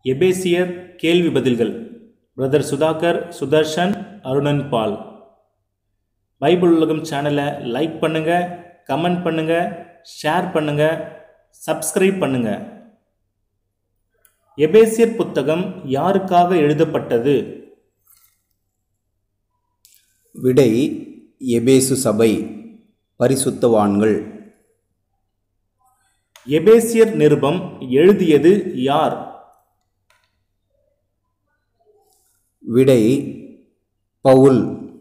எபேசியர் கேள்வி பதில்கள். Brother Sudhakar, Sudarshan, Arunan Paul. Bible உலகம் சேனலை லைக் பண்ணுங்க, கமெண்ட் பண்ணுங்க, ஷேர் பண்ணுங்க, சப்ஸ்கிரைப் பண்ணுங்க. எபேசியர் புத்தகம் யாருக்காக எழுதப்பட்டது? விடை: எபேசு சபை, பரிசுத்தவான்கள். எபேசியர் நிருபம் எழுதியது யார்? விடை: பவுல்.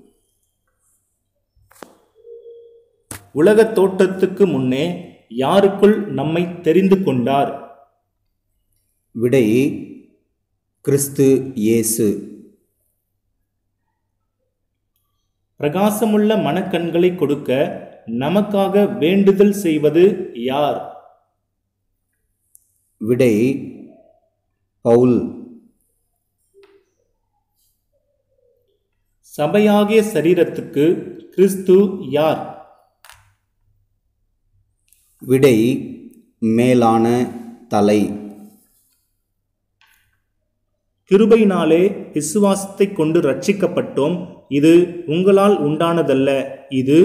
உலகத் தோற்றத்துக்கு முன்னே யாருக்குள் நம்மை தெரிந்து கொண்டார்? விடை: கிறிஸ்து இயேசு. பிரகாசமுள்ள மனக்கண்களை கொடுக்க நமக்காக வேண்டுதல் செய்வது யார்? விடை: பவுல். சபையாகிய சரீரத்துக்கு கிறிஸ்து யார்? விடை: மேலான தலை. கிருபையினாலே விசுவாசத்தை கொண்டு ரட்சிக்கப்பட்டோம், இது உங்களால் உண்டானதல்ல, இது.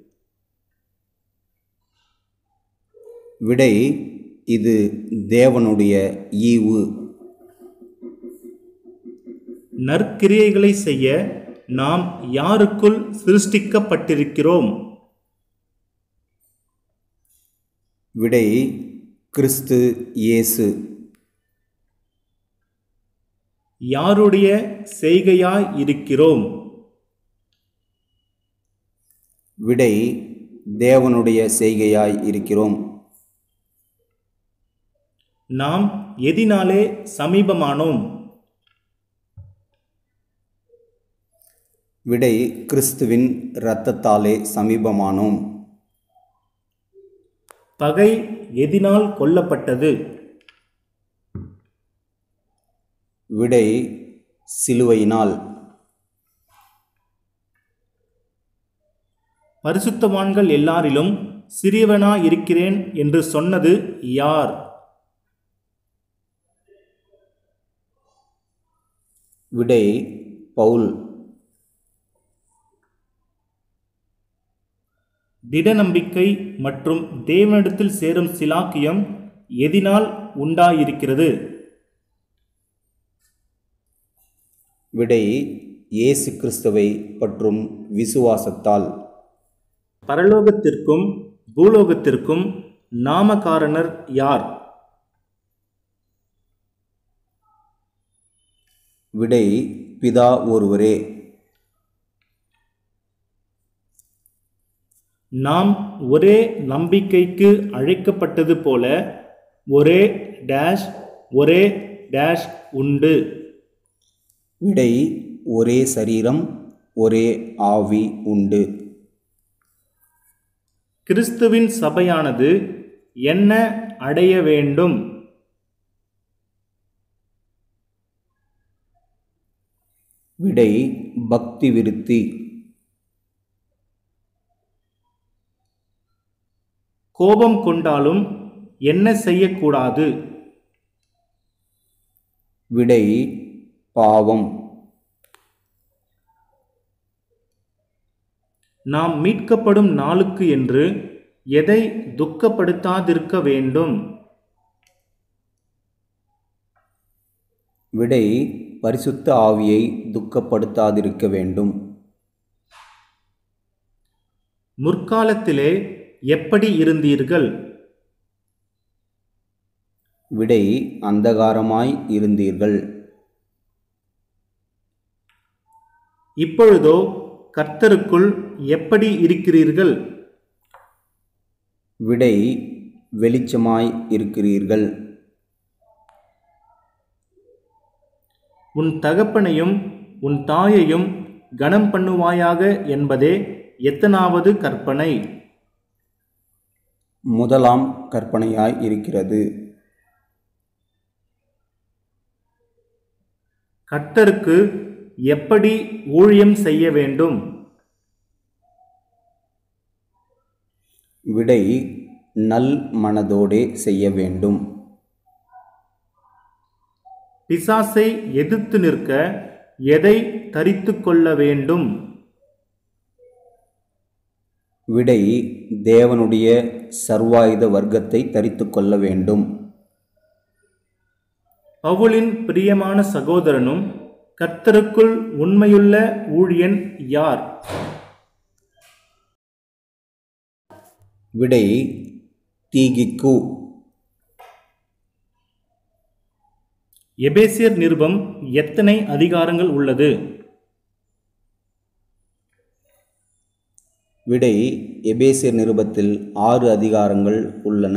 விடை: இது தேவனுடைய ஈவு. நற்கிரியைகளை செய்ய நாம் யாருக்குள் சிருஷ்டிக்கப்பட்டிருக்கிறோம்? விடை: கிறிஸ்து இயேசு. யாருடைய செய்கையாய் இருக்கிறோம்? விடை: தேவனுடைய செய்கையாய் இருக்கிறோம். நாம் எதினாலே சமீபமானோம்? விடை: கிறிஸ்துவின் இரத்தத்தாலே சமீபமானோம். பகை எதினால் கொல்லப்பட்டது? விடை: சிலுவையினால். பரிசுத்தவான்கள் எல்லாரிலும் சிறியவனாயிருக்கிறேன் என்று சொன்னது யார்? விடை: பவுல். திட நம்பிக்கை மற்றும் தேவனிடத்தில் சேரும் சிலாக்கியம் எதினால் உண்டாயிருக்கிறது? விடை: இயேசு கிறிஸ்துவை பற்றும் விசுவாசத்தால். பரலோகத்திற்கும் பூலோகத்திற்கும் நாமகாரணர் யார்? விடை: பிதா ஒருவரே. நாம் ஒரே நம்பிக்கைக்கு அழைக்கப்பட்டது போல ஒரே டேஷ் ஒரே டேஷ் உண்டு. விடை: ஒரே சரீரம், ஒரே ஆவி உண்டு. கிறிஸ்துவின் சபையானது என்ன அடைய வேண்டும்? விடை: பக்தி விருத்தி. கோபம் கொண்டாலும் என்ன செய்யக்கூடாது? விடை: பாவம். நாம் மீட்கப்படும் நாளுக்கு என்று எதை துக்கப்படுத்தாதிருக்க வேண்டும்? விடை: பரிசுத்த ஆவியை துக்கப்படுத்தாதிருக்க வேண்டும். முற்காலத்திலே எப்படி இருந்தீர்கள்? விடை: அந்தகாரமாய் இருந்தீர்கள். இப்பொழுதோ கர்த்தருக்குள் எப்படி இருக்கிறீர்கள்? விடை: வெளிச்சமாய் இருக்கிறீர்கள். உன் தகப்பனையும் உன் தாயையும் கனம் பண்ணுவாயாக என்பதே எத்தனாவது கற்பனை? முதலாம் கற்பனையாய் இருக்கிறது. கர்த்தருக்கு எப்படி ஊழியம் செய்ய வேண்டும்? விடை: நல் மனதோடே செய்ய வேண்டும். பிசாசை எதிர்த்து நிற்க எதை தரித்து கொள்ள வேண்டும்? விடை தேவனுடைய சர்வாயுத வர்க்கத்தை தரித்து கொள்ள வேண்டும். பவுலின் பிரியமான சகோதரனும் கர்த்தருக்குள் உண்மையுள்ள ஊழியன் யார்? விடை தீகிக்கு. எபேசியர் நிருபம் எத்தனை அதிகாரங்கள் உள்ளது? விடை எபேசியர் நிருபத்தில் 6 அதிகாரங்கள் உள்ளன.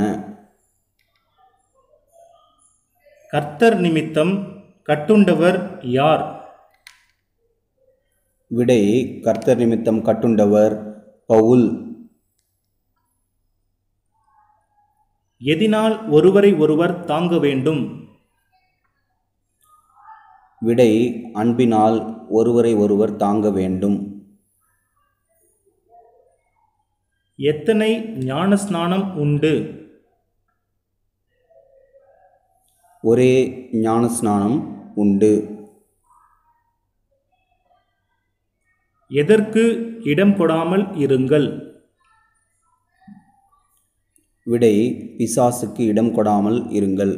கர்த்தர் நிமித்தம் கட்டுண்டவர் யார்? விடை கர்த்தர் நிமித்தம் கட்டுண்டவர் பவுல். எதினால் ஒருவரை ஒருவர் தாங்க வேண்டும்? விடை அன்பினால் ஒருவரை ஒருவர் தாங்க வேண்டும். எத்தனை ஞானஸ்நானம் உண்டு? ஒரே ஞானஸ்நானம் உண்டு. எதற்கு இடம் கொடாமல் இருங்கள்? விடை பிசாசுக்கு இடம் கொடாமல் இருங்கள்.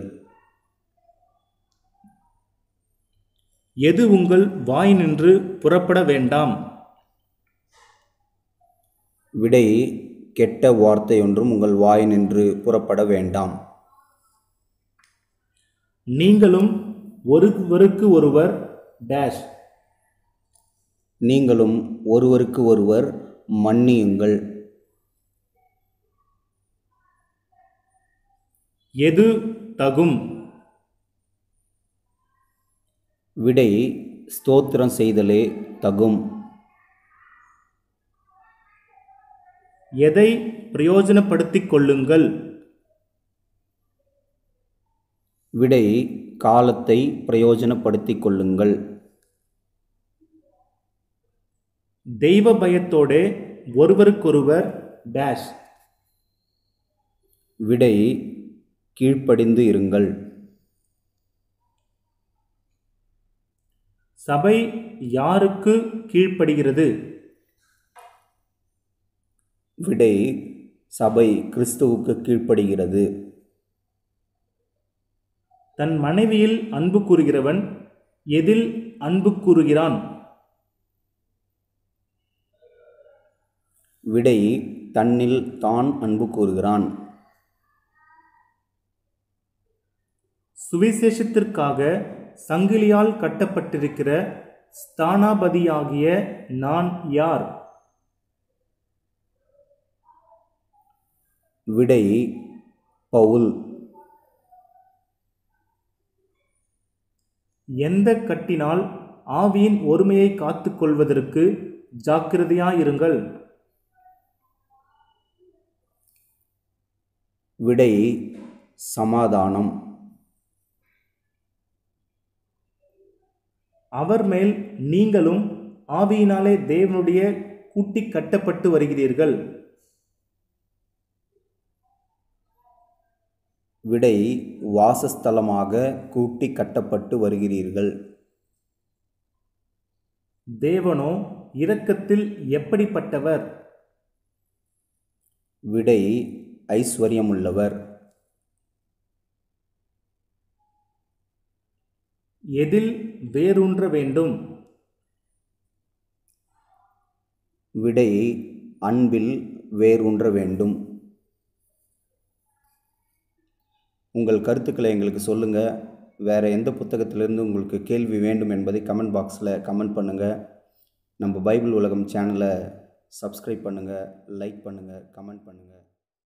எது உங்கள் வாயினின்று புறப்பட வேண்டாம்? விடை கெட்ட வார்த்தை ஒன்றும் உங்கள் வாயினின்று புறப்பட வேண்டாம். நீங்களும் ஒருவருக்கு ஒருவர் டேஷ். நீங்களும் ஒருவருக்கு ஒருவர் மன்னியுங்கள். எது தகும்? விடை ஸ்தோத்திரம் செய்தலே தகும். எதை பிரயோஜனப்படுத்திக் கொள்ளுங்கள்? விடை காலத்தை பிரயோஜனப்படுத்திக் கொள்ளுங்கள். தெய்வ பயத்தோடே ஒருவருக்கொருவர் டேஷ். விடை கீழ்ப்படிந்து இருங்கள். சபை யாருக்கு கீழ்ப்படுகிறது? விடை சபை கிறிஸ்துவுக்கு கீழ்ப்படுகிறது. தன் மனைவியில் அன்பு கூறுகிறவன் எதில் அன்பு கூறுகிறான்? விடை தன்னில் தான் அன்பு கூறுகிறான். சுவிசேஷத்திற்காக சங்கிலியால் கட்டப்பட்டிருக்கிற ஸ்தானாபதியாகிய நான் யார்? விடை பவுல். எந்த கட்டினால் ஆவியின் ஒருமையை காத்து கொள்வதற்கு ஜாக்கிரதையாயிருங்கள்? விடை சமாதானம். அவர் மேல் நீங்களும் ஆவியினாலே தேவனுடைய கூட்டி கட்டப்பட்டு வருகிறீர்கள். விடை வாசஸ்தலமாக கூட்டி கட்டப்பட்டு வருகிறீர்கள். தேவனோ இரக்கத்தில் எப்படிப்பட்டவர்? விடை ஐஸ்வர்யமுள்ளவர். எதில் வேரூன்ற வேண்டும்? விடை அன்பில் வேரூன்ற வேண்டும். உங்கள் கருத்துக்களை எங்களுக்கு சொல்லுங்கள். வேறு எந்த புத்தகத்திலிருந்து உங்களுக்கு கேள்வி வேண்டும் என்பதை கமெண்ட் பாக்ஸில் கமெண்ட் பண்ணுங்கள். நம்ம பைபிள் உலகம் சேனலை சப்ஸ்கிரைப் பண்ணுங்கள், லைக் பண்ணுங்கள், கமெண்ட் பண்ணுங்கள்.